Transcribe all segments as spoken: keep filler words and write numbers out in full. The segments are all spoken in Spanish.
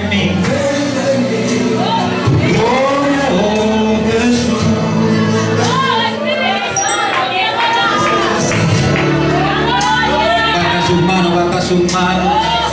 en mí. Tu gloria, oh Jesús. Baja sus manos, baja sus manos.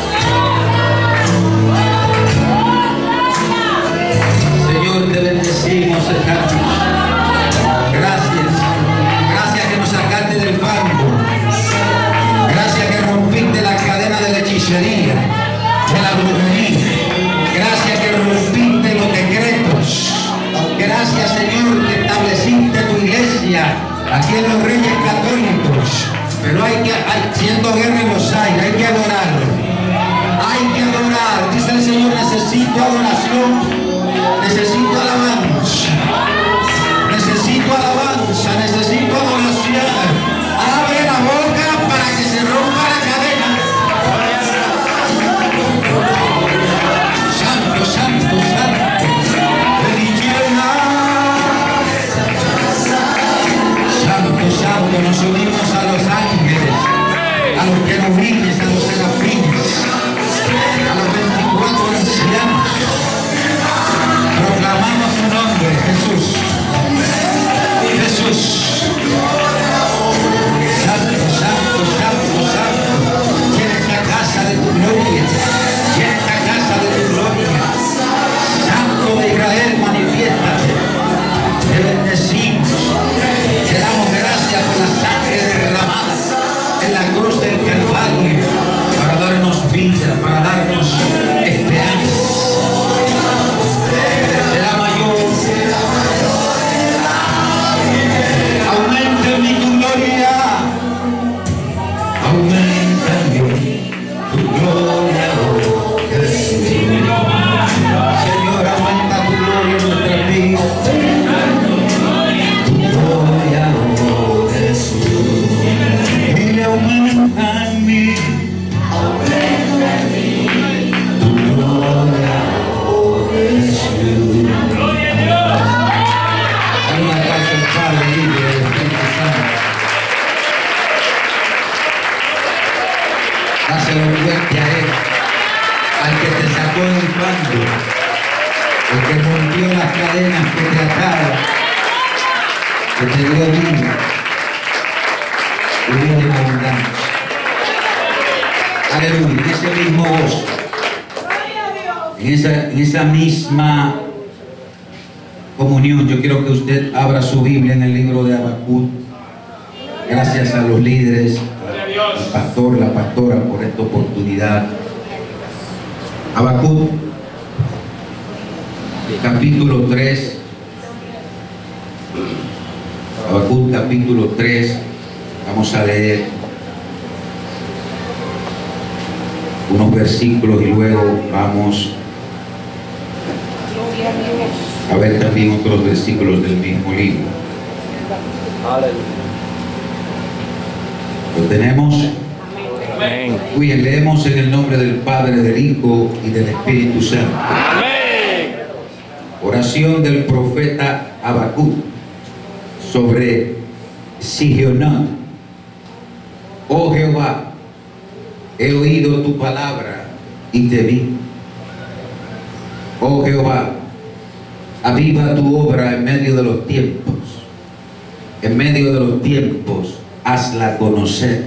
Señor, te bendecimos, Señor. Gracias. Gracias que nos sacaste del fango. Gracias que rompiste la cadena de la hechicería, de la brujería. Gracias que rompiste los decretos. Gracias, Señor, que estableciste tu iglesia aquí en los Reyes Católicos. Pero hay que, hay, siendo guerra en los aires, hay que adorarlo. Hay que adorar. Dice el Señor, necesito adoración, necesito alabanza. Necesito alabanza, necesito adoración. Abre la boca para que se rompa la cadena. Santo, santo, santo. Santo, santo, nos unimos a los ángeles, a los querubines, a los serafines, a los veinticuatro ancianos. Proclamamos su nombre, Jesús. Jesús. Santo, santo, santo, santo. Llena esta casa de tu gloria. Llena esta casa de tu gloria. Santo de Israel, manifiéstate. Te bendecimos. Te damos gracias por la sangre derramada en la cruz del Calvario para darnos vida, para darnos esperanza. Será mayor. Aumenta en mí tu gloria. Aumenta en mí tu gloria, oh Jesús. Señor, aumenta tu gloria en nuestra vida. Tu gloria, oh Jesús. Dile, aumenta en mí. Aumenta en mí tu gloria, oh Jesús. Gloria a Dios. Hay una casa del Padre libre del Espíritu Santo. Dáselo fuerte a Él, al que te sacó del fango, el que rompió las cadenas que te ataban, que te dio vida, y vida en abundancia. Aleluya, en ese mismo gozo, en esa, en esa misma comunión, yo quiero que usted abra su Biblia en el libro de Habacuc. Gracias a los líderes, al pastor, la pastora, por esta oportunidad. Habacuc, capítulo tres. Habacuc, capítulo tres. Vamos a leer unos versículos y luego vamos a ver también otros versículos del mismo libro. ¿Lo tenemos? Amén. Muy bien, leemos en el nombre del Padre, del Hijo y del Espíritu Santo. Amén. Oración del profeta Habacuc sobre Sigionot. Oh Jehová, he oído tu palabra y te vi. Oh Jehová, aviva tu obra en medio de los tiempos. En medio de los tiempos, hazla conocer.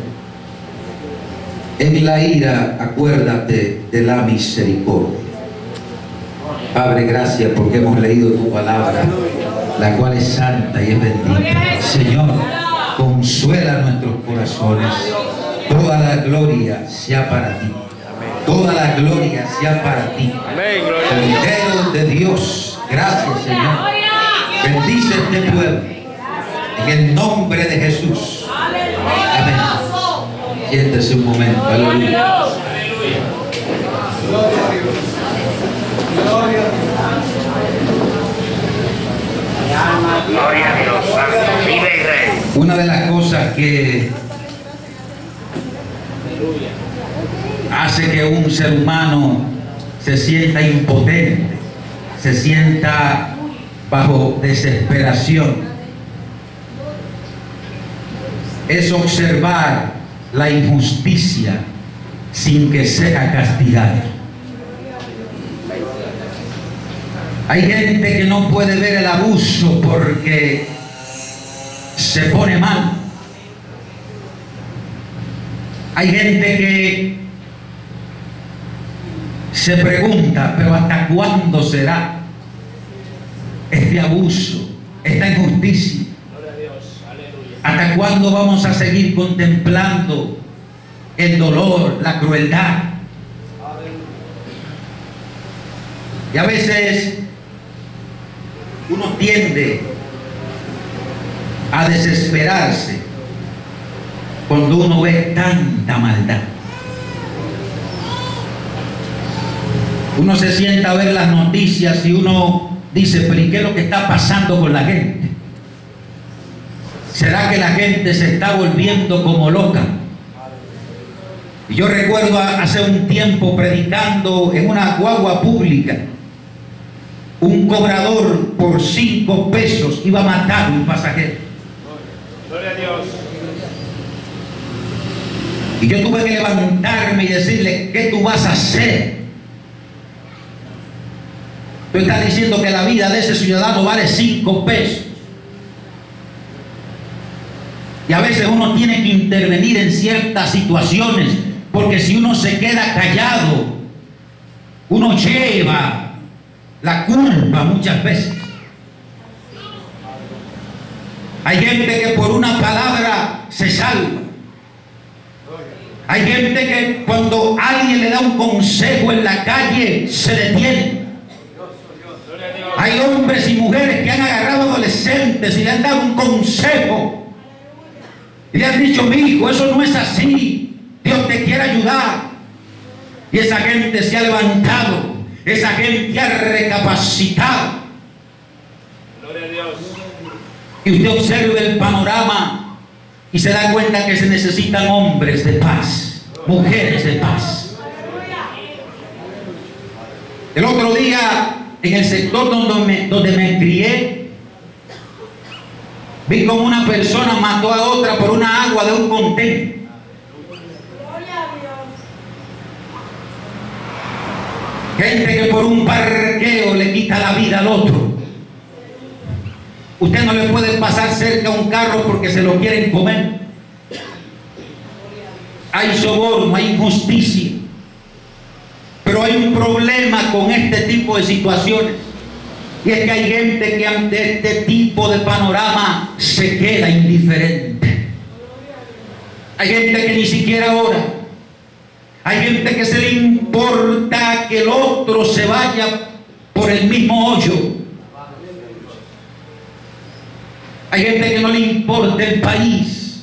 En la ira, acuérdate de la misericordia. Padre, gracias porque hemos leído tu palabra, la cual es santa y es bendita. Señor, consuela nuestros corazones. Toda la gloria sea para ti. Toda la gloria sea para ti. Cordero de Dios, gracias, Señor. Bendice este pueblo en el nombre de Jesús. Amén. Siéntese un momento. Aleluya. Gloria a Dios. Vive y rey. Una de las cosas que hace que un ser humano se sienta impotente, se sienta bajo desesperación, es observar la injusticia sin que sea castigado. Hay gente que no puede ver el abuso porque se pone mal. Hay gente que se pregunta, pero ¿hasta cuándo será este abuso, esta injusticia? ¿Hasta cuándo vamos a seguir contemplando el dolor, la crueldad? Y a veces uno tiende a desesperarse cuando uno ve tanta maldad. Uno se sienta a ver las noticias y uno dice, pero ¿y qué es lo que está pasando con la gente? ¿Será que la gente se está volviendo como loca? Y yo recuerdo hace un tiempo predicando en una guagua pública, un cobrador por cinco pesos iba a matar a un pasajero. Gloria a Dios. Y yo tuve que levantarme y decirle, ¿qué tú vas a hacer? Tú estás diciendo que la vida de ese ciudadano vale cinco pesos. Y a veces uno tiene que intervenir en ciertas situaciones, porque si uno se queda callado, uno lleva la culpa muchas veces. Hay gente que por una palabra se salva. Hay gente que cuando alguien le da un consejo en la calle se detiene. Hay hombres y mujeres que han agarrado adolescentes y le han dado un consejo y le han dicho, mi hijo, eso no es así, Dios te quiere ayudar. Y esa gente se ha levantado, esa gente ha recapacitado. Gloria a Dios. Y usted observa el panorama y se da cuenta que se necesitan hombres de paz, mujeres de paz. El otro día, en el sector donde me, donde me crié, vi como una persona mató a otra por una agua de un contenedor. Gente que por un parqueo le quita la vida al otro. Usted no le puede pasar cerca a un carro porque se lo quieren comer. Hay soborno, hay injusticia. Pero hay un problema con este tipo de situaciones. Y es que hay gente que ante este tipo de panorama se queda indiferente. Hay gente que ni siquiera ora. Hay gente que se le importa que el otro se vaya por el mismo hoyo. Hay gente que no le importa el país.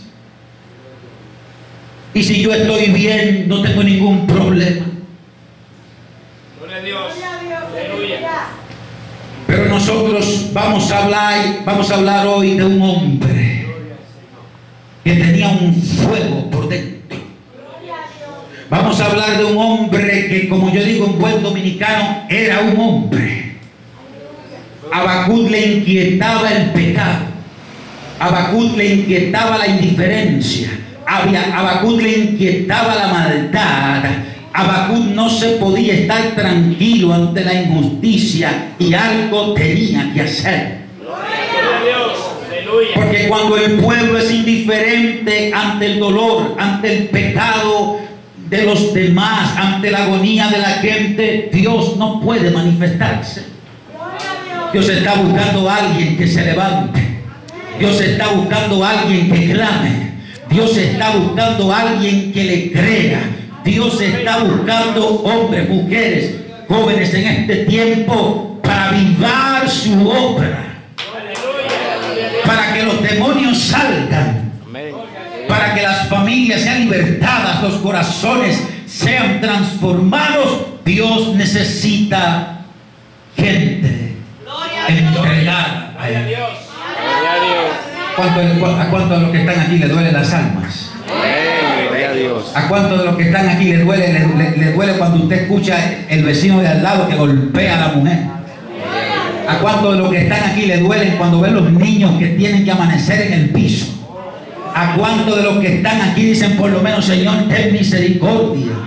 Y si yo estoy bien, no tengo ningún problema. Gloria a Dios. Aleluya. Pero nosotros vamos a hablar, vamos a hablar hoy de un hombre que tenía un fuego por dentro. Vamos a hablar de un hombre que, como yo digo en buen dominicano, era un hombre. A Habacuc le inquietaba el pecado. A Habacuc le inquietaba la indiferencia. A Habacuc le inquietaba la maldad. Habacuc no se podía estar tranquilo ante la injusticia y algo tenía que hacer. Gloria a Dios. Aleluya. Porque cuando el pueblo es indiferente ante el dolor, ante el pecado de los demás, ante la agonía de la gente, Dios no puede manifestarse. Dios está buscando a alguien que se levante. Dios está buscando a alguien que clame. Dios está buscando a alguien que le crea. Dios está buscando hombres, mujeres, jóvenes en este tiempo para avivar su obra, para que los demonios salgan, para que las familias sean libertadas, los corazones sean transformados. Dios necesita gente entregada a Él. ¿Cuánto, ¿A cuántos de los que están aquí le duelen las almas? ¿A cuántos de los que están aquí le duele, le, le, le duele cuando usted escucha el vecino de al lado que golpea a la mujer? ¿A cuántos de los que están aquí le duelen cuando ven los niños que tienen que amanecer en el piso? ¿A cuántos de los que están aquí dicen por lo menos, Señor, ten misericordia?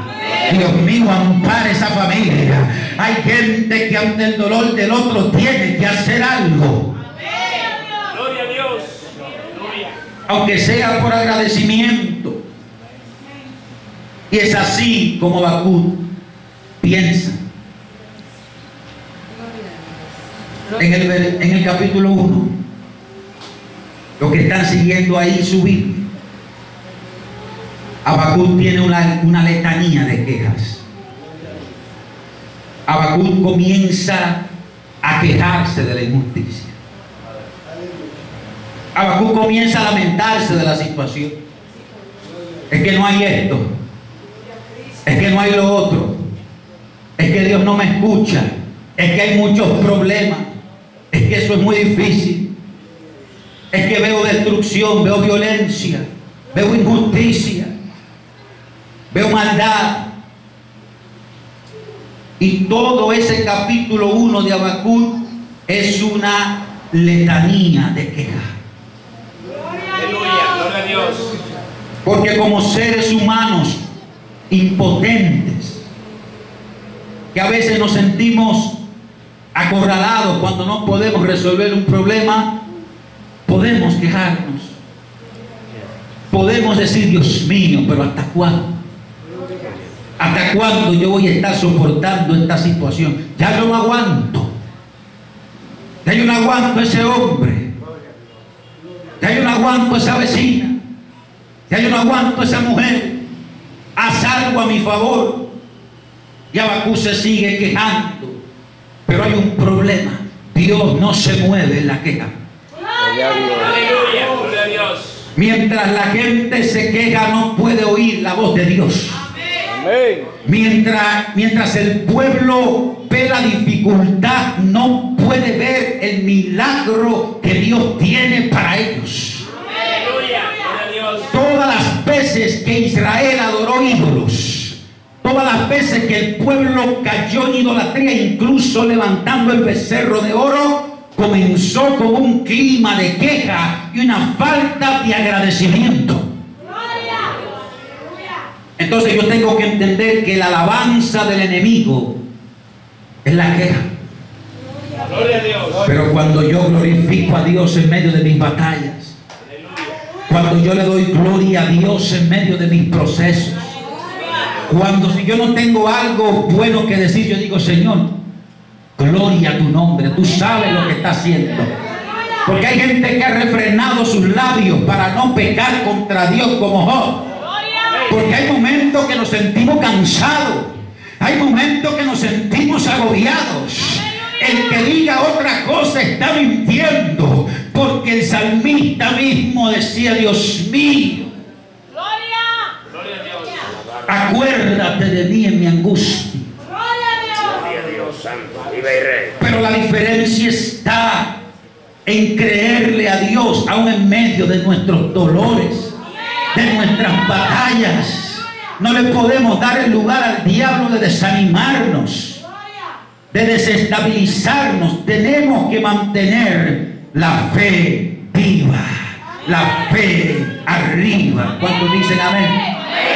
Dios mío, ampara esa familia. Hay gente que ante el dolor del otro tiene que hacer algo. Gloria a Dios. Aleluya. Aunque sea por agradecimiento. Y es así como Habacuc piensa. En el, en el capítulo uno, los que están siguiendo ahí su Biblia, Habacuc tiene una, una letanía de quejas. Habacuc comienza a quejarse de la injusticia. Habacuc comienza a lamentarse de la situación. Es que no hay esto, es que no hay lo otro, es que Dios no me escucha, es que hay muchos problemas, es que eso es muy difícil, es que veo destrucción, veo violencia, veo injusticia, veo maldad. Y todo ese capítulo uno de Habacuc es una letanía de quejas. Aleluya. Gloria a Dios. Porque como seres humanos impotentes, que a veces nos sentimos acorralados cuando no podemos resolver un problema, podemos quejarnos. Podemos decir, Dios mío, pero ¿hasta cuándo? ¿Hasta cuándo yo voy a estar soportando esta situación? Ya yo no aguanto. Ya yo no aguanto a ese hombre. Ya yo no aguanto a esa vecina. Ya yo no aguanto a esa mujer. Haz algo a mi favor. Y Habacuc se sigue quejando. Pero hay un problema. Dios no se mueve en la queja. Aleluya. Gloria a Dios. Mientras la gente se queja, no puede oír la voz de Dios. Mientras, mientras el pueblo ve la dificultad, no puede ver el milagro que Dios tiene para ellos. Aleluya. Gloria a Dios. Todas las veces que Israel adoró ídolos, todas las veces que el pueblo cayó en idolatría, incluso levantando el becerro de oro, comenzó con un clima de queja y una falta de agradecimiento. Entonces yo tengo que entender que la alabanza del enemigo es la queja. Gloria a Dios. Pero cuando yo glorifico a Dios en medio de mis batallas, cuando yo le doy gloria a Dios en medio de mis procesos, cuando si yo no tengo algo bueno que decir, yo digo, Señor, gloria a tu nombre, tú sabes lo que está haciendo. Porque hay gente que ha refrenado sus labios para no pecar contra Dios como Job. Porque hay momentos que nos sentimos cansados, hay momentos que nos sentimos agobiados. El que diga otra cosa está mintiendo, porque el salmista mismo decía, Dios mío, Gloria a Dios. acuérdate de mí en mi angustia. Gloria a Dios santo. Viva y rey. Pero la diferencia está en creerle a Dios aún en medio de nuestros dolores, de nuestras batallas. No le podemos dar el lugar al diablo de desanimarnos, de desestabilizarnos. Tenemos que mantener la fe viva, la fe arriba. ¿Cuántos dicen amén?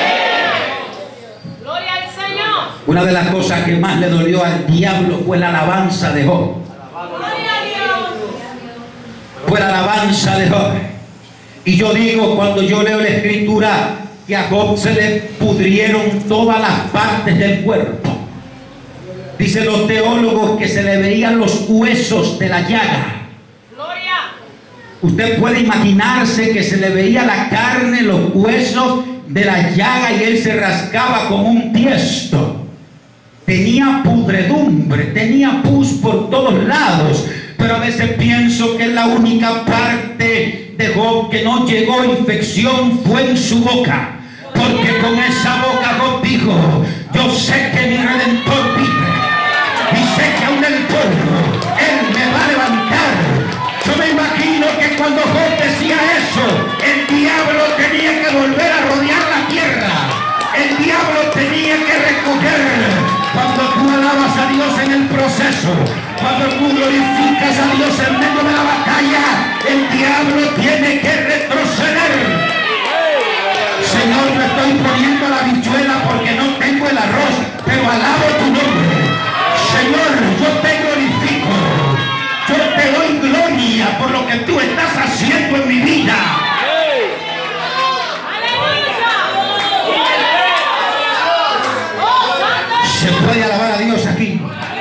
Gloria al Señor. Una de las cosas que más le dolió al diablo fue la alabanza de Job. Gloria a Dios. Fue la alabanza de Job. Y yo digo, cuando yo leo la escritura, que a Job se le pudrieron todas las partes del cuerpo. Dicen los teólogos que se le veían los huesos de la llaga. Gloria. Usted puede imaginarse que se le veía la carne, los huesos de la llaga, y él se rascaba como un tiesto. Tenía pudredumbre, tenía pus por todos lados. Pero a veces pienso que la única parte de Job que no llegó infección fue en su boca. Porque con esa boca Job dijo, yo sé que mi Redentor vive. Y sé que aún el polvo Él me va a levantar. Yo me imagino que cuando Job decía eso, el diablo tenía que volver a rodear la tierra. El diablo tenía que recoger. Cuando tú alabas a Dios en el proceso, cuando tú glorificas a Dios en medio de la batalla, el diablo tiene que retroceder. Señor, me estoy poniendo la habichuela porque no tengo el arroz. puede alabar a Dios aquí?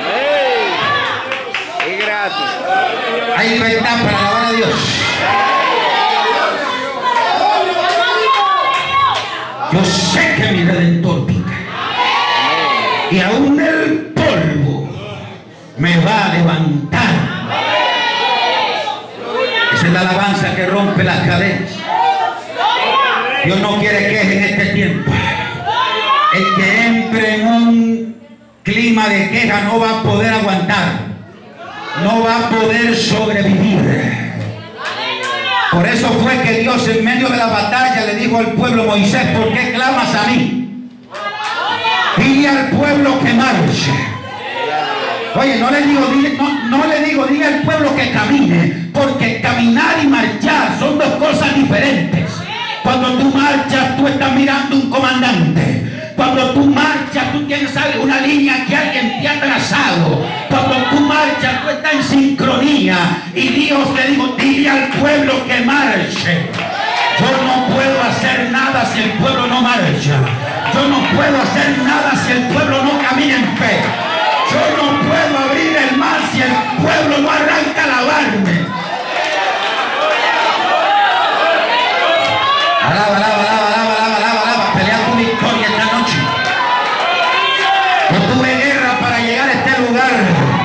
Y gratis. Hay libertad para alabar a Dios. Yo sé que mi Redentor vive. Y aún el polvo me va a levantar. Esa es la alabanza que rompe las cadenas. Dios no quiere queja en este tiempo. El que entre en un clima de queja no va a poder aguantar, no va a poder sobrevivir. Por eso fue que Dios en medio de la batalla le dijo al pueblo: Moisés, ¿por qué clamas a mí? Dile al pueblo que marche. Oye, no le digo, dile, no, no le digo, dile al pueblo que camine, porque caminar y marchar son dos cosas diferentes. Cuando tú marchas, tú estás mirando un comandante. Cuando tú marchas, tú tienes una línea que alguien te ha trazado. Cuando tú marchas, tú estás en sincronía. Y Dios le dijo: dile al pueblo que marche. Yo no puedo hacer nada si el pueblo no marcha. Yo no puedo hacer nada si el pueblo no camina en fe. Yo no puedo abrir el mar si el pueblo no arranca a alabarme. Alaba, alaba, alaba, alaba, alaba, alaba, alaba. Pelea tu victoria esta noche. Yo tuve guerra para llegar a este lugar.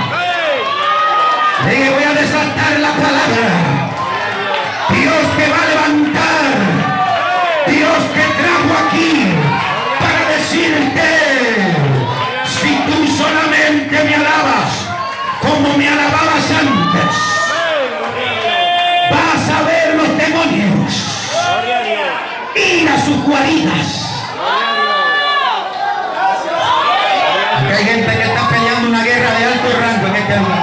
Le dije: voy a desatar la palabra. Dios te va a levantar. Dios te trajo aquí para decirte: si tú solamente me alabas como me alababas antes, vas a ver los demonios ir a sus guaridas. Aquí hay gente que está peleando una guerra de alto rango en este lugar.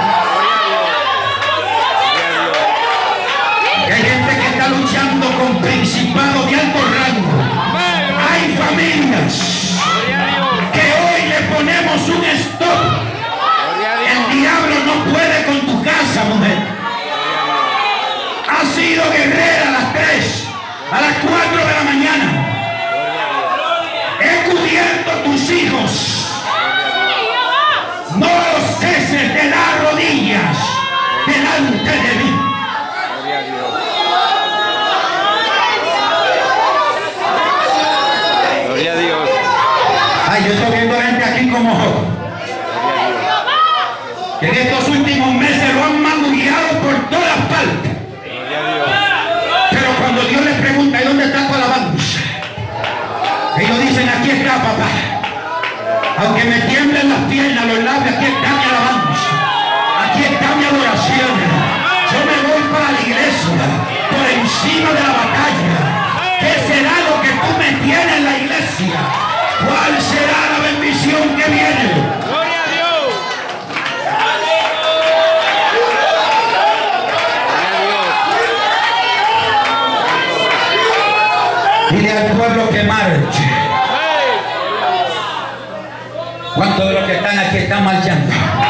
Aquí hay gente que está luchando con principados de alto rango. Hay familias que hoy le ponemos un stop. El diablo no puede con tu casa, mujer. Has sido guerrera a las tres, a las cuatro de la mañana. He cubierto tus hijos. No ceses de dar rodillas delante de mí. Gloria a Dios. Ay, yo estoy viendo gente aquí como Job, que en estos últimos meses lo han magullado por todas partes. Pero cuando Dios les pregunta: ¿y dónde está tu alabanza?, ellos dicen: aquí está, papá. Aunque me tiemblen las piernas, los labios, aquí está mi alabanza. Aquí está mi adoración. Yo me voy para la iglesia, por encima de la batalla. ¿Qué será lo que tú me tienes en la iglesia? ¿Cuál será la bendición que viene? Gloria a Dios. Dile al pueblo que marche. ¿Cuántos de los que están aquí están marchando?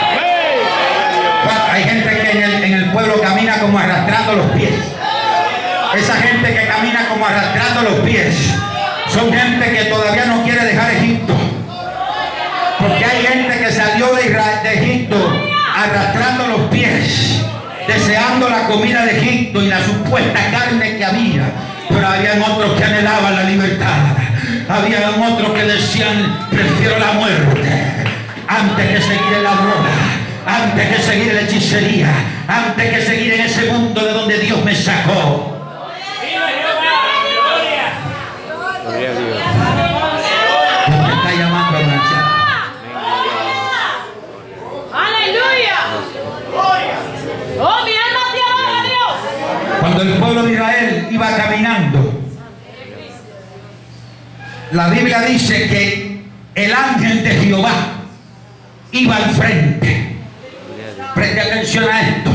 Hay gente que en el, en el pueblo camina como arrastrando los pies. Esa gente que camina como arrastrando los pies son gente que todavía no quiere dejar Egipto. Porque hay gente que salió de, Israel, de Egipto arrastrando los pies, deseando la comida de Egipto y la supuesta carne que había. Pero habían otros que anhelaban la libertad. Habían otros que decían: prefiero la muerte antes que seguir en la droga, antes que seguir en la hechicería, antes que seguir en ese mundo de donde Dios me sacó. Gloria a Dios. Dios me está llamando a marchar. ¡Aleluya! ¡Oh, mi alma te alaba a Dios! Cuando el pueblo de Israel iba caminando, la Biblia dice que el ángel de Jehová iba al frente. Preste atención a esto.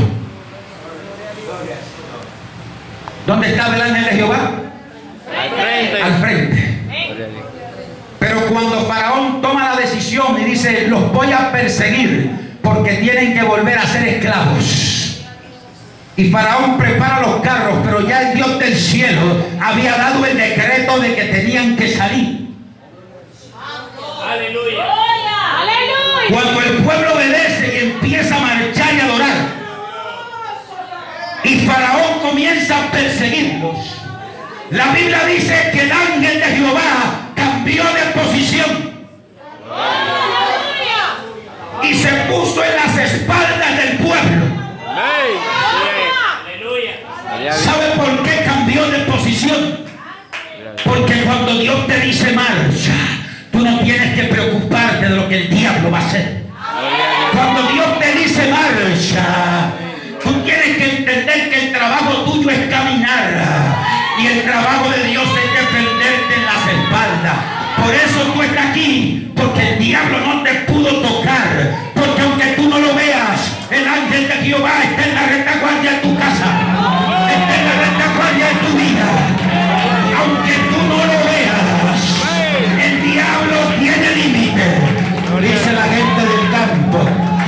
¿Dónde estaba el ángel de Jehová? Al frente. Al frente. Gloria a Dios. Pero cuando Faraón toma la decisión y dice: los voy a perseguir porque tienen que volver a ser esclavos, y Faraón prepara los carros, pero ya el Dios del cielo había dado el decreto de que tenían que salir. Aleluya. ¡Aleluya! comienza a perseguirlos, la Biblia dice que el ángel de Jehová cambió de posición y se puso en las espaldas del pueblo. ¿Sabe por qué cambió de posición? Porque cuando Dios te dice marcha, tú no tienes que preocuparte de lo que el diablo va a hacer. Cuando Dios te dice marcha, tú tienes que entender que el trabajo tuyo es caminar y el trabajo de Dios es defenderte en las espaldas. Por eso tú estás aquí, porque el diablo no te pudo tocar, porque aunque tú no lo veas, el ángel de Jehová está en la retaguardia de tu casa, está en la retaguardia de tu vida. Aunque tú no lo veas, el diablo tiene límite, dice la gente del campo.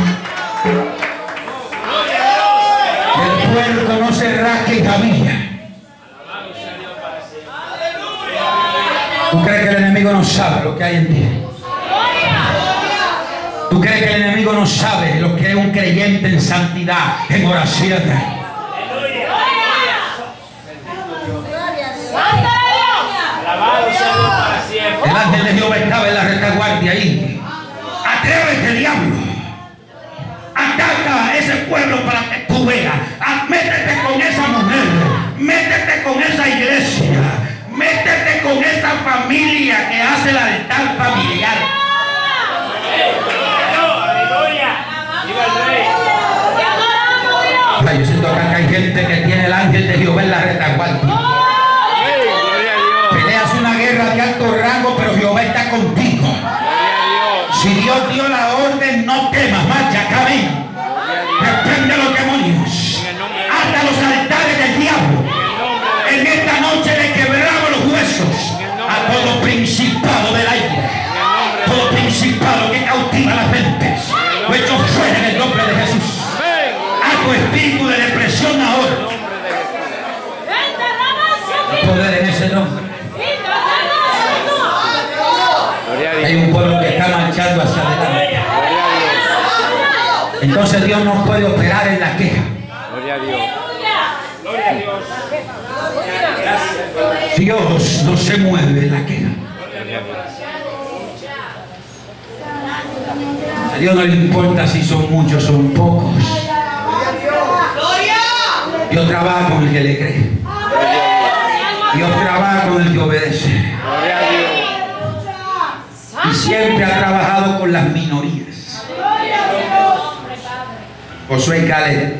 El puerco no se rasca y camilla. ¿Tú crees que el enemigo no sabe lo que hay en ti? ¿Tú crees que el enemigo no sabe lo que es un creyente en santidad, en oración? El ángel de Jehová estaba en la retaguardia ahí. Atrévete, diablo. Ataca a ese pueblo para que tú veas. Métete con esa mujer. Métete con esa iglesia. Métete con esa familia que hace el altar familiar. Ay, yo siento acá que hay gente que tiene el ángel de Jehová en la retaguardia. Peleas una guerra de alto rango, pero Jehová está contigo. Si Dios dio la orden, no temas, marcha, camina. Reprende a los demonios. Ata los altares del diablo. En esta noche le quebramos los huesos a todo principado del aire, todo principado que cautiva las mentes. Lo echo fuera en el nombre de Jesús. A tu espíritu de depresión ahora. Poder en ese nombre. Hay un pueblo que está marchando hacia adelante. Entonces Dios no puede operar en la queja. Gloria a Dios. Gloria a Dios. Dios no se mueve en la queja. A Dios no le importa si son muchos o son pocos. Dios trabaja con el que le cree. Dios trabaja con el que obedece. Y siempre ha trabajado con las minorías. Josué y Caleb,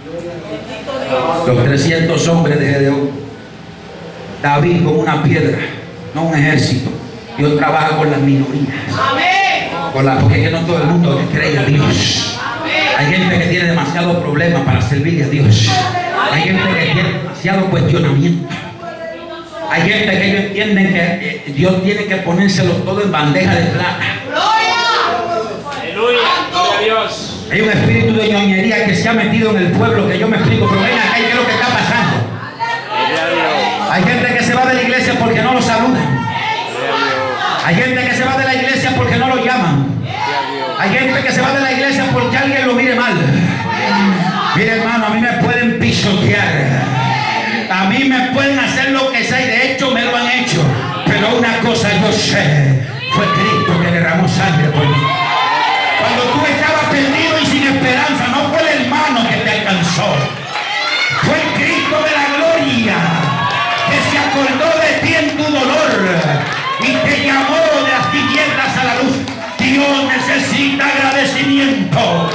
los trescientos hombres de Gedeón, David con una piedra, no un ejército. Dios trabaja con las minorías. Con la, porque es que no todo el mundo le cree a Dios. Hay gente que tiene demasiados problemas para servirle a Dios. Hay gente que tiene demasiado cuestionamiento. Hay gente que ellos entienden que eh, Dios tiene que ponérselo todo en bandeja de plata. Aleluya. Gloria a Dios. Hay un espíritu de ñoñería que se ha metido en el pueblo, que yo me explico, pero ven acá, ¿qué es lo que está pasando? Hay gente que se va de la iglesia porque no lo saludan. Hay gente que se va de la iglesia porque no lo llaman. Hay gente que se va de la iglesia porque alguien lo mire mal. Mire, hermano, a mí me pueden pisotear, a mí me pueden hacer lo que sea, y de hecho me lo han hecho, pero una cosa yo sé: fue Cristo que derramó sangre por mí. Cuando tú estabas perdido y sin esperanza, no fue el hermano que te alcanzó, fue el Cristo de la gloria que se acordó de ti en tu dolor y te llamó de las tinieblas a la luz. Dios necesita agradecimiento.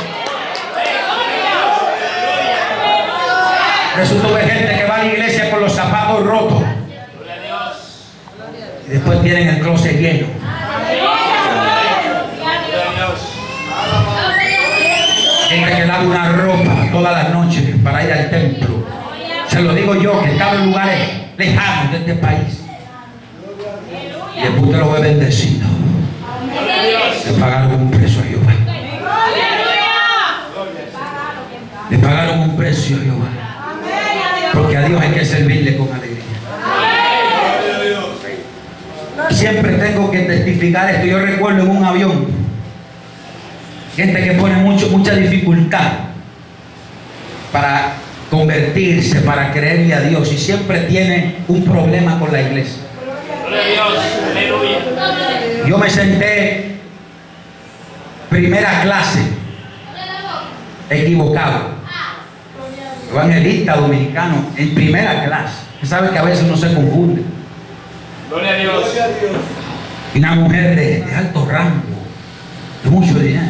Por eso tuve gente que va a la iglesia con los zapatos rotos y después tienen el closet lleno. Gente que lava una ropa todas las noches para ir al templo. Se lo digo yo, que estaba en lugares lejanos de este país. Y después usted lo ve bendecido. Le pagaron un precio a Jehová. Le pagaron un precio a Jehová. Porque a Dios hay que servirle con alegría. Siempre tengo que testificar esto. Yo recuerdo en un avión, gente que pone mucho, mucha dificultad para convertirse, para creerle a Dios, y siempre tiene un problema con la iglesia. Gloria a Dios. Aleluya. Yo me senté primera clase, equivocado, evangelista dominicano en primera clase. Usted sabe que a veces uno se confunde. Gloria a Dios. Y una mujer de, de alto rango, de mucho dinero,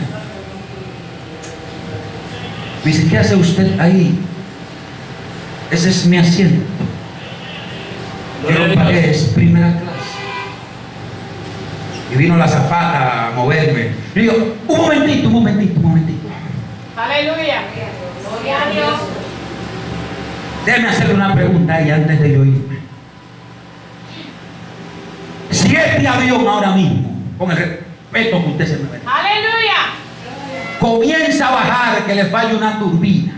me dice: ¿qué hace usted ahí? Ese es mi asiento. Yo pagué, es primera clase. Y vino la azafata a moverme. Y digo: un momentito, un momentito, un momentito. Aleluya. Gloria a Dios. Déjeme hacerle una pregunta a ella antes de yo irme. Si este avión ahora mismo, con el respeto que usted se me ve, Aleluya. comienza a bajar, que le falle una turbina,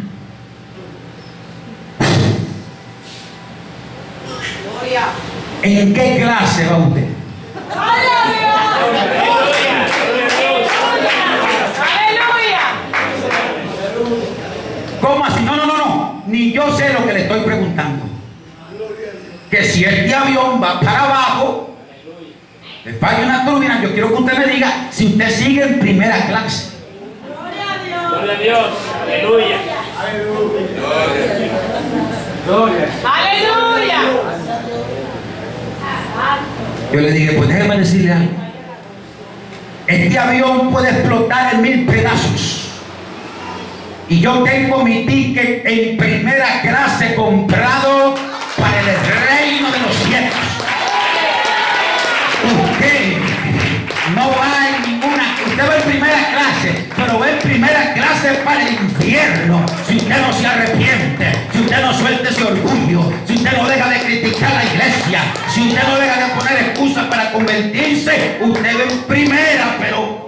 Gloria. ¿en qué clase va usted? Aleluya. ¿Cómo así? No, no, no, no. Ni yo sé lo que le estoy preguntando. Que si este avión va para abajo, le falla una turbina, yo quiero que usted me diga si usted sigue en primera clase. Gloria a Dios. Aleluya. Aleluya. Yo le dije: pues déjeme decirle algo. Este avión puede explotar en mil pedazos. Y yo tengo mi ticket en primera clase comprado para el reino de los cielos. Usted no va en ninguna, usted va en primera clase, pero va en primera clase para el infierno. Si usted no se arrepiente, si usted no suelta ese orgullo, si usted no deja de criticar a la iglesia, si usted no deja de poner excusas para convertirse, usted va en primera, pero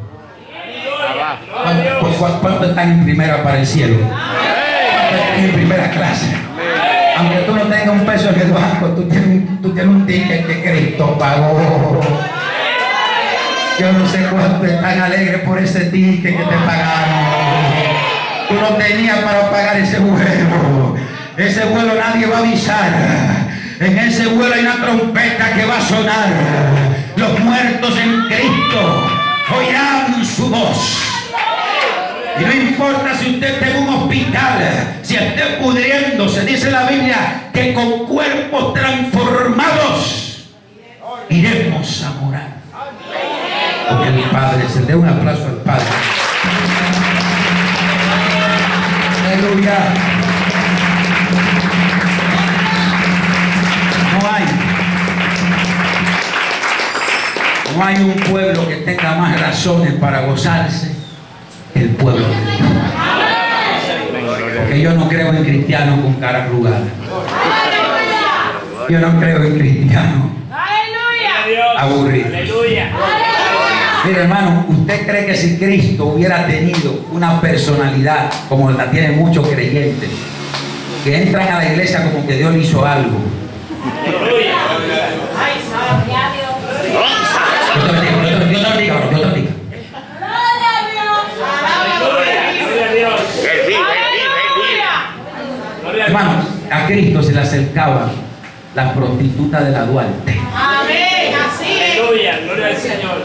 ¿Cuántos cuánto, cuánto están en primera para el cielo? ¿Cuántos están en primera clase? Aunque tú no tengas un peso en el banco, tú tienes un, tú tienes un ticket que Cristo pagó. Yo no sé cuánto están alegres por ese ticket que te pagaron. Tú no tenías para pagar ese vuelo. Ese vuelo nadie va a avisar. En ese vuelo hay una trompeta que va a sonar. Los muertos en Cristo oirán su voz. Y no importa si usted está en un hospital, si esté pudriéndose, dice la Biblia que con cuerpos transformados iremos a morar con el Padre. Se le dé un aplauso al Padre. Aleluya. No hay No hay un pueblo que tenga más razones para gozarse que el pueblo de Dios. Porque yo no creo en cristianos con cara arrugada. Yo no creo en cristianos aburridos. Mire, hermano, ¿usted cree que si Cristo hubiera tenido una personalidad como la tienen muchos creyentes, que entran a la iglesia como que Dios le hizo algo? Yo te lo digo, yo te lo digo, yo te lo digo, yo te lo digo. Hermanos, a Cristo se le acercaba la prostituta de la Duarte. Amén, así es. Aleluya, gloria al Señor.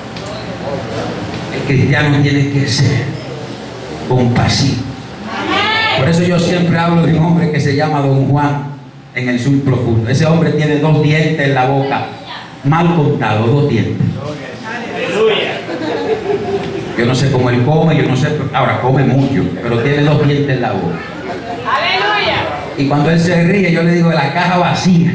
El cristiano tiene que ser compasivo. Por eso yo siempre hablo de un hombre que se llama Don Juan en el sur profundo. Ese hombre tiene dos dientes en la boca, mal contados, dos dientes. Aleluya. Yo no sé cómo él come, yo no sé, ahora come mucho, pero tiene dos dientes en la boca. Aleluya. Y cuando él se ríe, yo le digo: la caja vacía.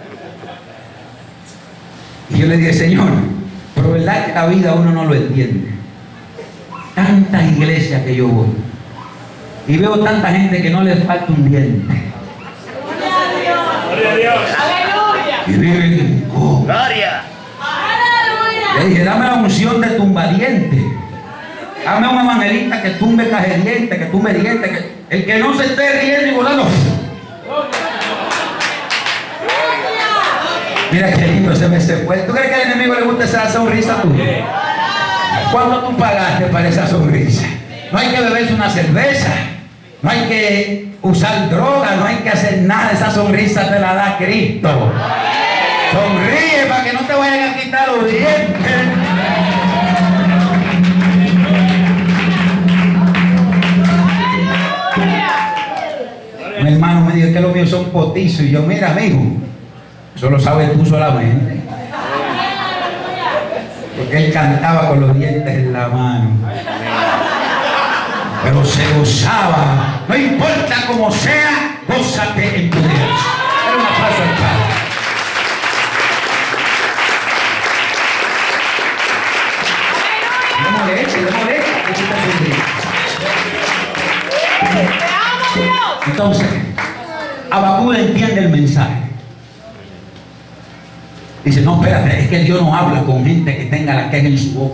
Y yo le dije: Señor, pero verdad que la vida uno no lo entiende. Tantas iglesias que yo voy y veo tanta gente que no le falta un diente. Gloria a Dios. Aleluya. Y viven en coma. Gloria. Le dije: dame la unción de tumbadiente. Dame un evangelista que tumbe cajediente, que tumbe dientes, que el que no se esté riendo y volando. Mira qué lindo se me se fue. ¿Tú crees que al enemigo le gusta esa sonrisa tuya? ¿Cuánto tú pagaste para esa sonrisa? No hay que beberse una cerveza. No hay que usar droga, no hay que hacer nada. Esa sonrisa te la da Cristo. Sonríe para que no te vayan a quitar los dientes. Un hermano me dijo que los míos son potizos. Y yo, mira, amigo, eso lo sabe tú solamente. Porque él cantaba con los dientes en la mano. Pero se gozaba. No importa cómo sea, gózate en tu Dios. Era un aplauso al Padre. No moleste, no moleste. Entonces, Habacuc entiende el mensaje. Dice, no, espérate, es que Dios no habla con gente que tenga la queja en su boca.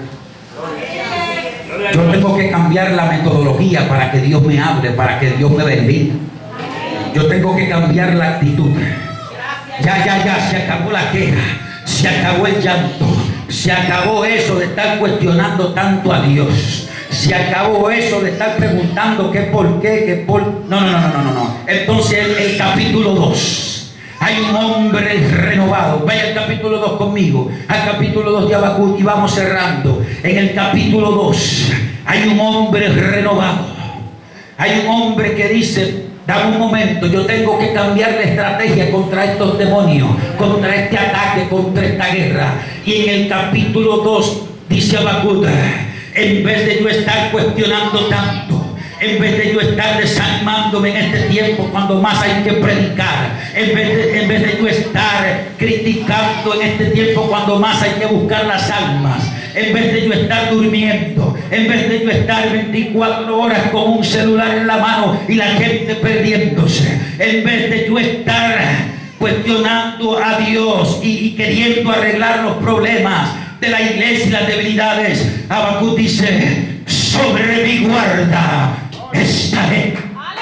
Yo tengo que cambiar la metodología para que Dios me hable, para que Dios me bendiga. Yo tengo que cambiar la actitud. Ya, ya, ya, se acabó la queja, se acabó el llanto, se acabó eso de estar cuestionando tanto a Dios. Se acabó eso de estar preguntando qué por qué, qué por... No, no, no, no, no, no. Entonces el, el capítulo dos. Hay un hombre renovado. Vaya al capítulo dos conmigo. Al capítulo dos de Habacuc y vamos cerrando. En el capítulo dos hay un hombre renovado. Hay un hombre que dice, dame un momento, yo tengo que cambiar la estrategia contra estos demonios, contra este ataque, contra esta guerra. Y en el capítulo dos dice Habacuc, en vez de yo estar cuestionando tanto, en vez de yo estar desanimándome en este tiempo cuando más hay que predicar, en vez de, en vez de yo estar criticando en este tiempo cuando más hay que buscar las almas, en vez de yo estar durmiendo, en vez de yo estar veinticuatro horas con un celular en la mano y la gente perdiéndose, en vez de yo estar cuestionando a Dios y, y queriendo arreglar los problemas de la iglesia y las debilidades, Habacuc dice, sobre mi guarda estaré.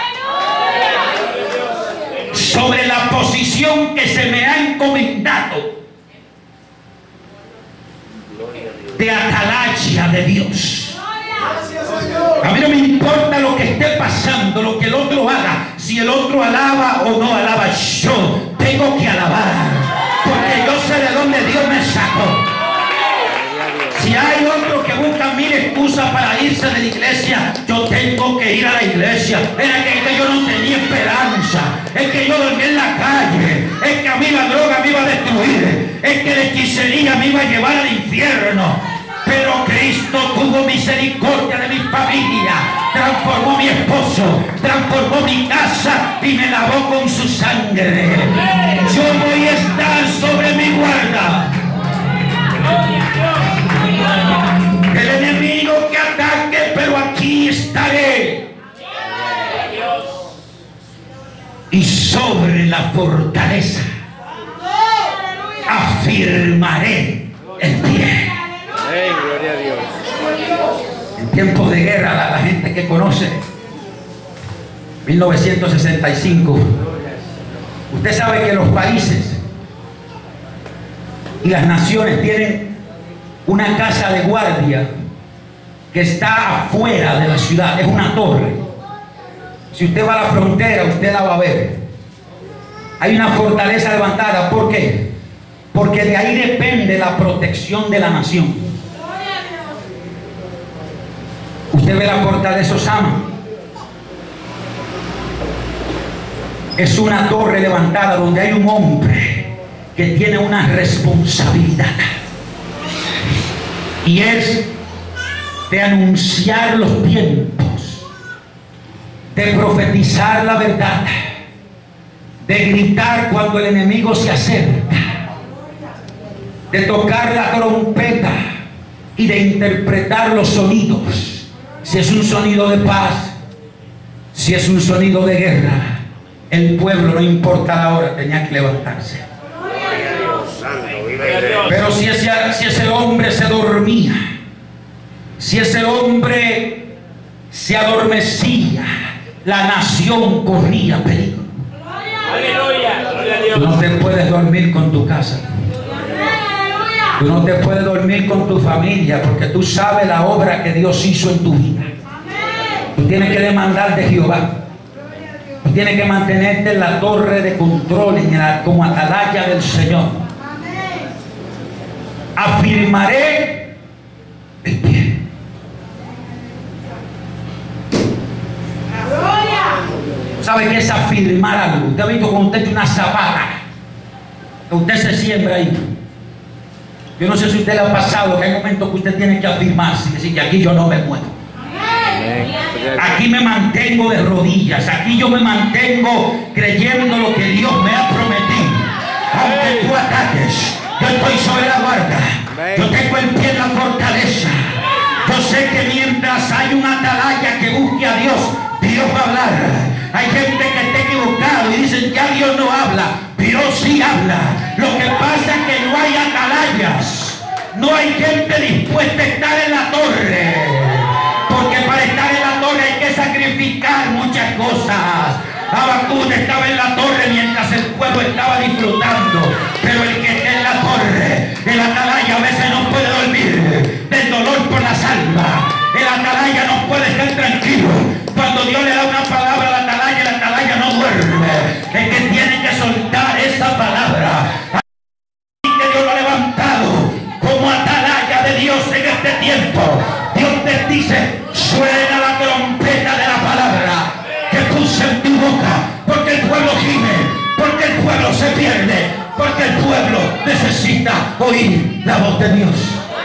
Sobre la posición que se me ha encomendado de atalaya de Dios. A mí no me importa lo que esté pasando, lo que el otro haga, si el otro alaba o no alaba, yo tengo que alabar, porque yo sé de dónde Dios me sacó. Si hay otros que buscan mil excusas para irse de la iglesia, yo tengo que ir a la iglesia. Era que, que yo no tenía esperanza, es que yo dormí en la calle, es que a mí la droga me iba a destruir, es que la hechicería me iba a llevar al infierno. Pero Cristo tuvo misericordia de mi familia, transformó mi esposo, transformó mi casa y me lavó con su sangre. Yo voy a estar sobre mi guarda. El enemigo que ataque, pero aquí estaré. Y sobre la fortaleza afirmaré el pie. Hey, gloria a Dios. En tiempos de guerra, la, la gente que conoce mil novecientos sesenta y cinco, usted sabe que los países y las naciones tienen una casa de guardia que está afuera de la ciudad, es una torre. Si usted va a la frontera, usted la va a ver. Hay una fortaleza levantada. ¿Por qué? Porque de ahí depende la protección de la nación. Usted ve la fortaleza Osama, es una torre levantada donde hay un hombre que tiene una responsabilidad, y es de anunciar los tiempos, de profetizar la verdad, de gritar cuando el enemigo se acerca, de tocar la trompeta y de interpretar los sonidos. Si es un sonido de paz, si es un sonido de guerra, el pueblo, no importa la hora, tenía que levantarse. Pero si ese, si ese hombre se dormía, si ese hombre se adormecía, la nación corría peligro. Tú no te puedes dormir con tu casa. Tú no te puedes dormir con tu familia, porque tú sabes la obra que Dios hizo en tu vida. Tú tienes que demandar de Jehová. Tú tienes que mantenerte en la torre de control, en la, como atalaya del Señor. Afirmaré el pie. ¿Sabe qué es afirmar algo? Usted ha visto cuando usted tiene una zapata, que usted se siembra ahí. Yo no sé si a usted le ha pasado que hay momentos que usted tiene que afirmarse y decir que aquí yo no me muevo. Aquí me mantengo de rodillas, aquí yo me mantengo creyendo lo que Dios me ha prometido. Aunque tú ataques, yo estoy sobre la guarda. Yo tengo el pie en la fortaleza. Yo sé que mientras hay una atalaya que busque a Dios, Dios va a hablar. Hay gente que está equivocado y dicen ya Dios no habla. Dios sí habla. Lo que pasa es que no hay atalayas. No hay gente dispuesta a estar en la torre. Porque para estar en la torre hay que sacrificar muchas cosas. Habacuc estaba en la torre mientras el pueblo estaba disfrutando. Pero el que está en la torre, el atalaya a veces no puede dormir del dolor por las almas. El atalaya no puede estar tranquilo. Cuando Dios le da una palabra al atalaya, el atalaya no duerme. Es que tiene que soltar esa palabra. Así que Dios lo ha levantado como atalaya de Dios en este tiempo. Dios te dice, suena la trompeta de la palabra que puse en tu boca, porque el pueblo gime, porque el pueblo se pierde, porque el pueblo necesita oír la voz de Dios.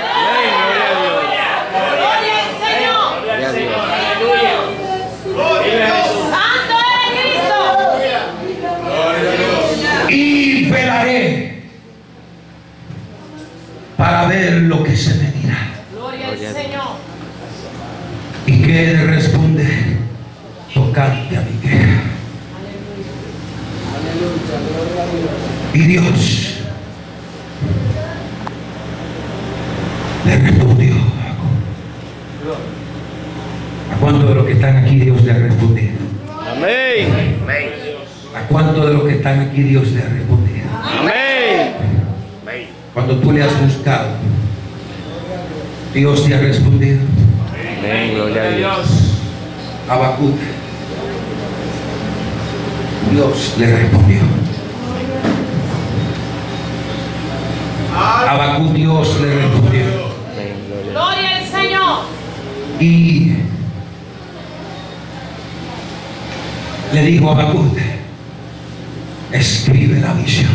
Y velaré para ver lo que se me dirá. Gloria al Señor. Y que he de responder tocante a mi queja. Y Dios le respondió. ¿A cuántos de los que están aquí Dios le ha respondido? Amén. ¿A cuántos de los que están aquí Dios le ha respondido? Amén. Cuando tú le has buscado, Dios te ha respondido. Amén. Gloria a Dios. Habacuc, Dios le respondió. Habacuc, Dios le respondió. Amén. Gloria. Gloria al Señor. Y le dijo a Habacuc, escribe la visión.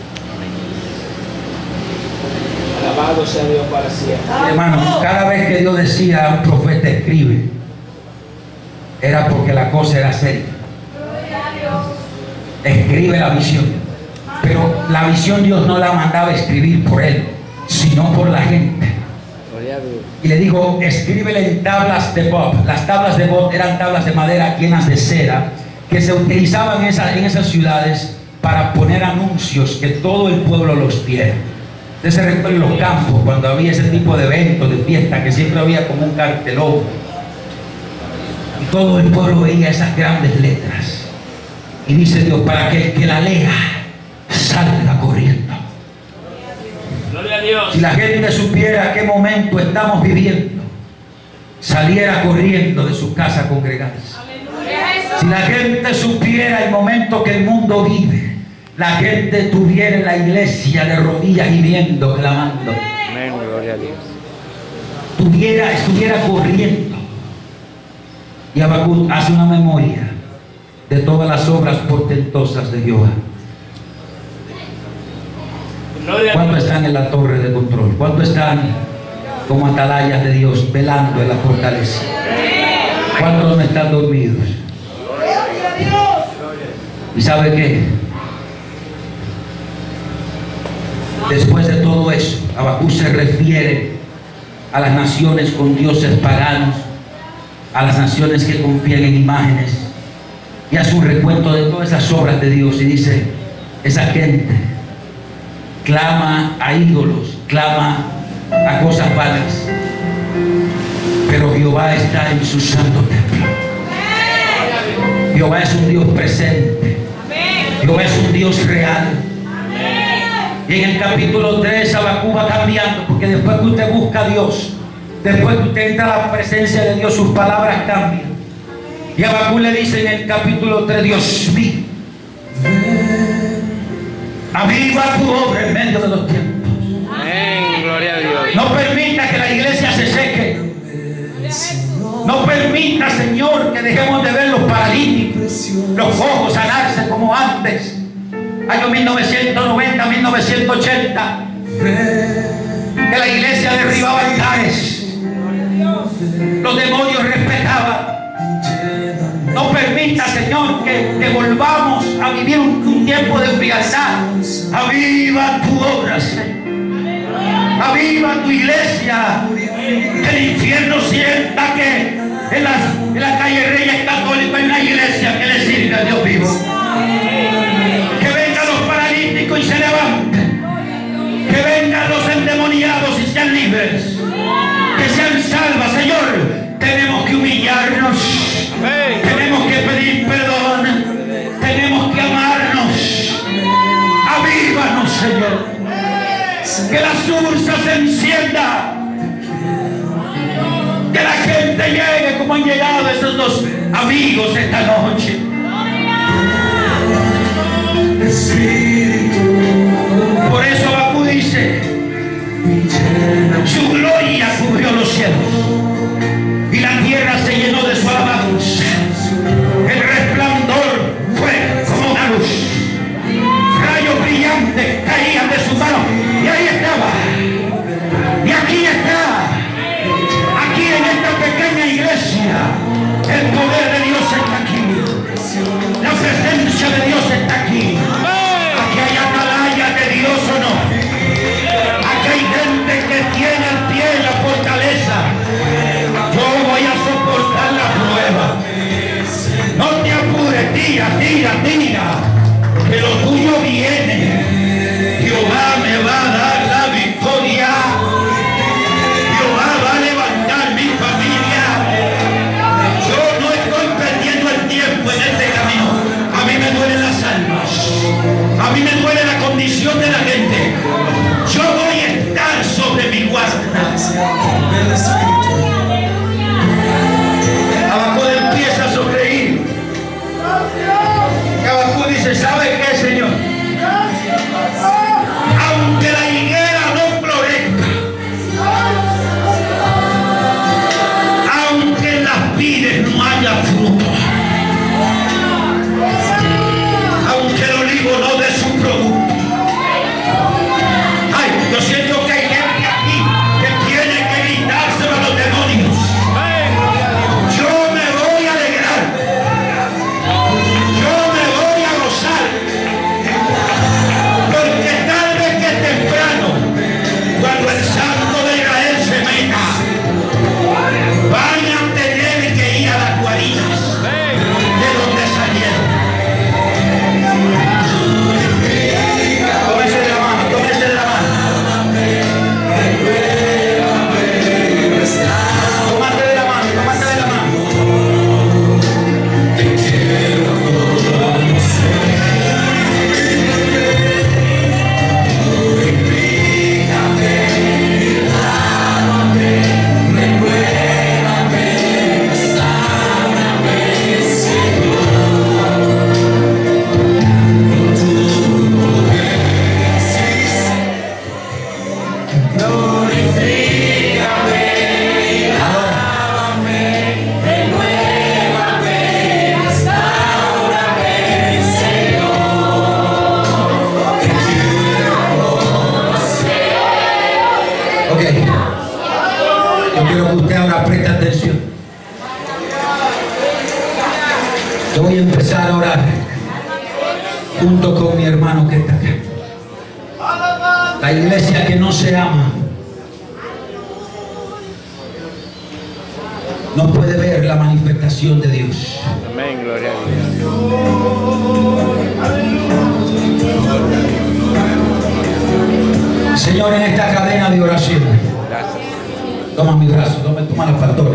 Alabado sea Dios para siempre. Hermano, cada vez que Dios decía a un profeta escribe, era porque la cosa era seria. Escribe la visión. Pero la visión Dios no la mandaba escribir por él, sino por la gente. Gloria a Dios. Y le dijo, escríbele en tablas de bob. Las tablas de bob eran tablas de madera llenas de cera que se utilizaban en, esa, en esas ciudades para poner anuncios que todo el pueblo los viera. Ustedes se recuerdan en los campos cuando había ese tipo de eventos, de fiesta, que siempre había como un cartelón. Y todo el pueblo veía esas grandes letras. Y dice Dios, para que el que la lea salga corriendo. Gloria a Dios. Si la gente supiera qué momento estamos viviendo, saliera corriendo de su casa a congregarse. Si la gente supiera el momento que el mundo vive, la gente estuviera en la iglesia de rodillas gimiendo, clamando. Amén. Gloria a Dios. Tuviera, estuviera corriendo. Y Habacuc hace una memoria de todas las obras portentosas de Jehová. Gloria a ¿Cuántos Dios. están en la torre de control? ¿Cuántos están como atalayas de Dios velando en la fortaleza? ¿Cuántos no están dormidos? ¿Y sabe qué? Después de todo eso, Habacuc se refiere a las naciones con dioses paganos, a las naciones que confían en imágenes, y hace un recuento de todas esas obras de Dios y dice, esa gente clama a ídolos, clama a cosas vanas, pero Jehová está en su santo templo. Jehová es un Dios presente. Jehová es un Dios real. Y en el capítulo tres Habacuc va cambiando, porque después que usted busca a Dios, después que usted entra a la presencia de Dios, sus palabras cambian. Y Habacuc le dice en el capítulo tres, Dios mío, aviva tu obra en medio de los tiempos. Amén, gloria a Dios. No permita que la iglesia se seque. No permita, Señor, que dejemos de ver los paralíticos, los cojos sanarse como antes. Año mil novecientos noventa, mil novecientos ochenta, que la iglesia derribaba altares, los demonios respetaban. No permita, Señor, que, que volvamos a vivir un, un tiempo de frialdad. Aviva tu obra, Señor. Aviva tu iglesia. Que el infierno sienta que en la, en la calle Reyes Católicos hay una iglesia que le sirve a Dios vivo. Que vengan los paralíticos y se levanten. Que vengan los endemoniados y sean libres. Que sean salvas, Señor. Tenemos que humillarnos. Tenemos que pedir perdón. Tenemos que amarnos. Avívanos, Señor. Que la sursa se encienda. Que la gente llegue como han llegado esos dos amigos esta noche. Por eso Habacuc dice: su gloria cubrió los cielos y la tierra se llenó de su alabanza. El resplandor fue como una luz. Rayos brillantes caían de sus manos. Y ahí estaba. Y aquí está. Aquí en esta pequeña iglesia, el poder de Dios está aquí. La presencia de Dios está aquí. Aquí hay atalaya de Dios o no. Aquí hay gente que tiene el pie en la fortaleza. Yo voy a soportar la prueba. No te apures, tira, tira, tira. Que lo tuyo viene. Jehová me va a dar la victoria. Jehová va a levantar mi familia. Yo no estoy perdiendo el tiempo en este camino. A mí me duelen las almas. A mí me duele la condición de la gente. Yo voy a estar sobre mi guarda. Habacuc empieza a sonreír. Habacuc dice: ¿sabe qué, Señor? Aunque la higuera no florezca, aunque en las vides no haya fruto, aunque el olivo no dé su producto. Ay, yo siento que hay gente aquí que tiene que gritárselo a los demonios. Yo me voy a alegrar. Yo me voy a gozar. Porque tal vez que temprano, cuando el santo de Israel se meta, van a tener que ir a las guaridas de donde salieron. Tómese de la mano, tómese de la mano. Tómate de la mano, tómate de la mano. Ok, yo quiero que usted ahora preste atención. Yo voy a empezar a orar junto con mi hermano que está acá. La iglesia que no se ama no puede ver la manifestación de Dios. Amén, gloria a Dios. Señor, en esta cadena de oración, Gracias. toma mi brazo, toma, toma la pastora.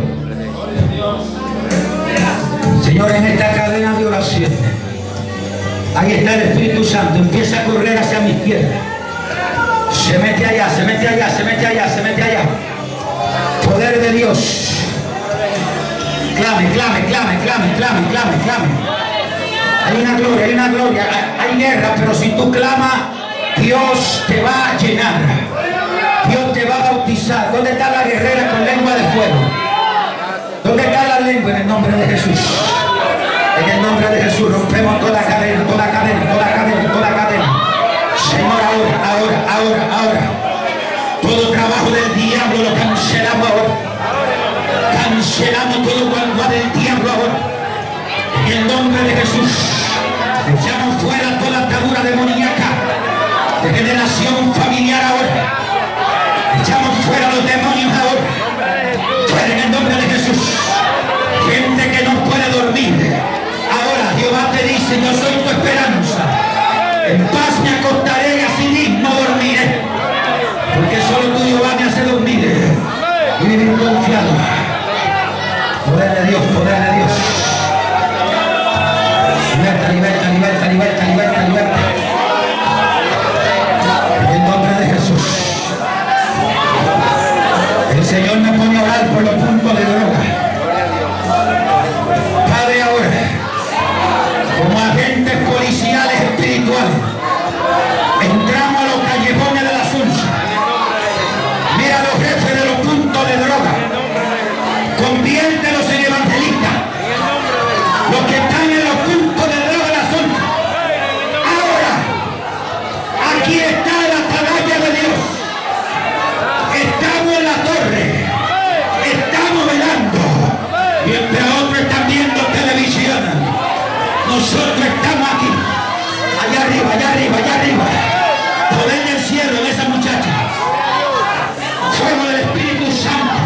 Señor, en esta cadena de oración, ahí está el Espíritu Santo, empieza a correr hacia mi izquierda. Se mete allá, se mete allá, se mete allá, se mete allá. Poder de Dios. Claro. Clame, clame, clame, clame, clame, clame, clame. Hay una gloria, hay una gloria, hay guerra, pero si tú clamas, Dios te va a llenar. Dios te va a bautizar. ¿Dónde está la guerrera con lengua de fuego? ¿Dónde está la lengua? En el nombre de Jesús. En el nombre de Jesús rompemos toda cadena, toda cadena, toda cadena, toda cadena. Señor, ahora, ahora, ahora, ahora. Todo trabajo del diablo lo cancelamos ahora. Cancelamos todo cuanto va del diablo ahora. En el nombre de Jesús. Echamos fuera toda atadura demoníaca de generación familiar ahora. Echamos fuera los demonios ahora. Fuera en el nombre de Jesús. Gente que no puede dormir. Ahora Jehová te dice, yo soy tu esperanza. En paz me acostaré y así mismo dormiré. Porque solo tú, Jehová, me hace dormir y vivir confiado. Poder de Dios, poder de Dios. Liberta, liberta, liberta, liberta, liberta, liberta. En el nombre de Jesús. El Señor me pone a orar por los puntos de droga. Padre, ahora, como agentes policiales espirituales, entramos a los callejones de la Asunción. Mira a los jefes de los puntos de droga. Conviértelos en evangelistas. Los que están en los puntos de droga de la Asunción. Ahora, aquí está la atalaya de Dios. Estamos en la torre. Estamos velando. Y entre otros están viendo televisión. Nosotros estamos aquí. Allá arriba, allá arriba, allá arriba. Poder del cielo en esa muchacha. Fuego del Espíritu Santo.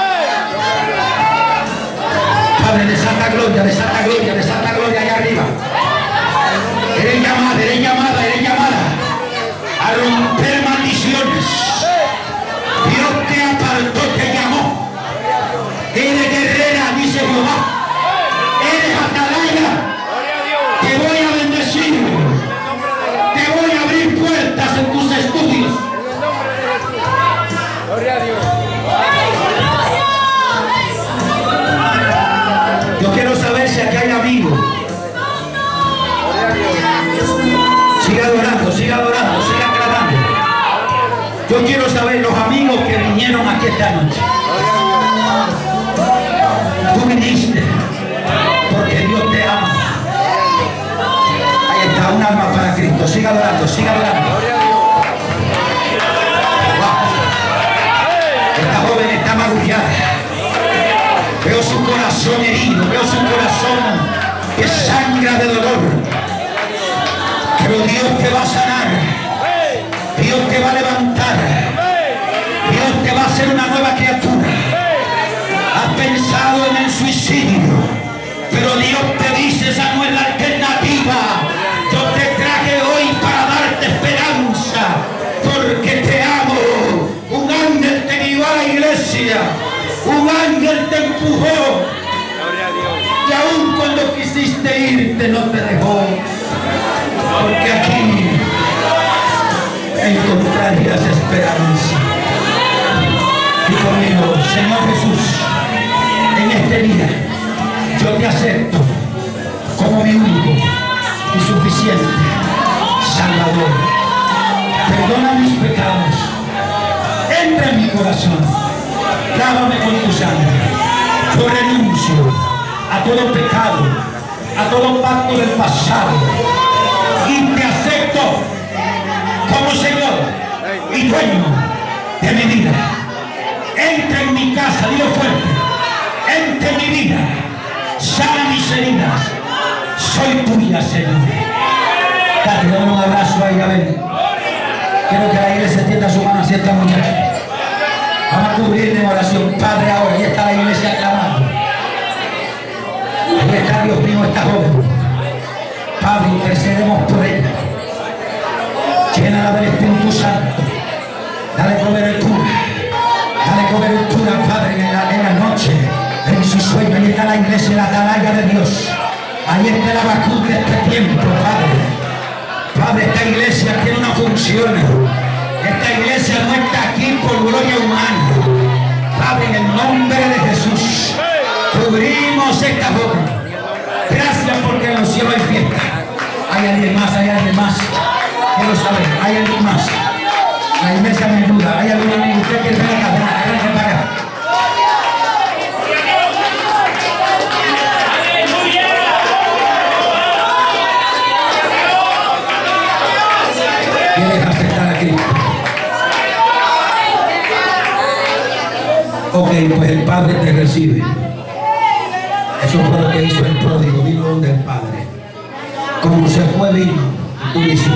Padre, de santa gloria, de santa gloria, de santa gloria allá arriba. Eres llamada, eres llamada, eres llamada a romper maldiciones. Dios te apartó, te llamó. Eres guerrera, dice Jehová. Eres atalaya. Te voy a bendecir. Te voy a abrir puertas en tus estudios. Gloria a Dios. Yo quiero saber si aquí hay amigos. Siga adorando, siga adorando, siga clamando. Yo quiero saber los amigos que vinieron aquí esta noche. Tú viniste porque Dios te ama. Ahí está, un alma para Cristo. Siga adorando, siga adorando. Wow. Esta joven está magullada. Veo su corazón herido, veo su corazón que sangra de dolor. Pero Dios te va a sanar. Dios te va a levantar. Dios te va a hacer una nueva criatura. Has pensado en el suicidio, pero Dios te dice, esa no es la alternativa. Yo te traje hoy para darte esperanza, porque te amo. Un ángel te guió a la iglesia. Un ángel te empujó. Y aún cuando quisiste irte no te dejó. Porque aquí encontrarías esperanza. Y conmigo, Señor Jesús, en este día yo te acepto como mi único y suficiente Salvador. Perdona mis pecados. Entra en mi corazón. Lávame con tu sangre. Yo renuncio a todo pecado, a todo pacto del pasado, y te acepto como Señor y dueño de mi vida. Entra en mi casa, dilo fuerte. Entra en mi vida, sana mis heridas. Soy tuya, Señor. Date, dame un abrazo ahí, a ver. Quiero que la iglesia tienda su mano hacia esta muchacha. Vamos a cubrirle en oración. Padre, ahora, ahí está la iglesia clamando. Ahí está, Dios mío, esta joven. Padre, intercedemos por ella. Llénala del Espíritu Santo. Dale cobertura. Dale cobertura, Padre, en la, en la noche, en su sueño. Ahí está la iglesia, la atalaya de Dios. Ahí está la vacuna de este tiempo, Padre. Padre, esta iglesia tiene una función. Esta iglesia no está aquí por gloria humana. Padre, en el nombre de Jesús, cubre Abrimos esta boca. Gracias porque en los cielos hay fiesta. Hay alguien más, hay alguien más. Quiero saber, hay alguien más. La iglesia me ayuda. Hay algún amigo. Usted quiere ver acá, ven acá, ven para acá. ¿Quieres aceptar a Cristo? Ok, pues el Padre te recibe. Eso fue lo que hizo el pródigo. Vino donde el Padre. Como se fue, vino. Y tú dices,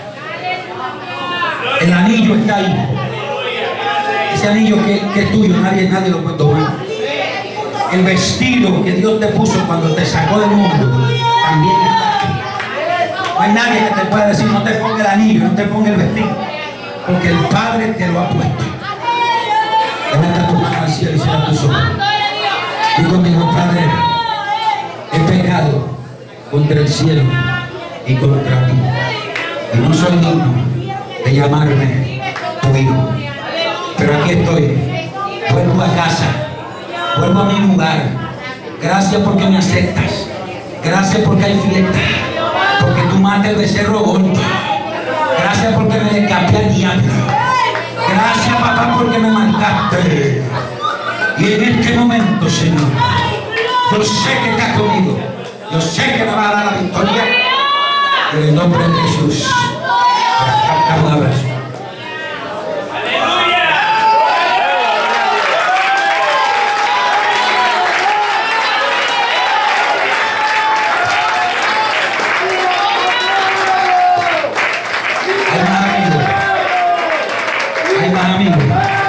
el anillo está ahí. Ese anillo que, que es tuyo, nadie, nadie lo puede tomar. El vestido que Dios te puso cuando te sacó del mundo también está aquí. No hay nadie que te pueda decir, no te ponga el anillo, no te ponga el vestido, porque el Padre te lo ha puesto. Levanta tu mano al cielo y cierra tus ojos. Y conmigo, Padre, he pecado contra el cielo y contra ti. Y no soy digno de llamarme tu hijo. Pero aquí estoy. Vuelvo a casa. Vuelvo a mi lugar. Gracias porque me aceptas. Gracias porque hay fiesta. Porque tú matas el becerro gordo. Gracias porque me escapé al diablo. Gracias, papá, porque me mandaste. Y en este momento, Señor, yo sé que estás conmigo. Yo sé que me vas a dar la victoria. En el nombre de Jesús. Un abrazo. Hay más amigos. Hay más amigos.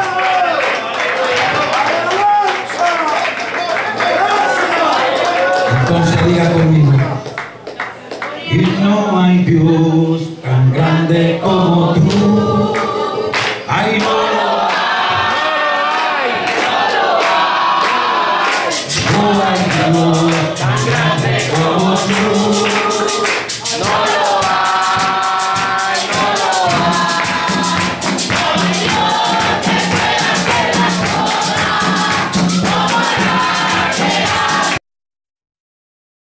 Entonces diga conmigo. Y no hay Dios tan grande como tú. Ay, no lo hay. No hay Dios tan grande como tú.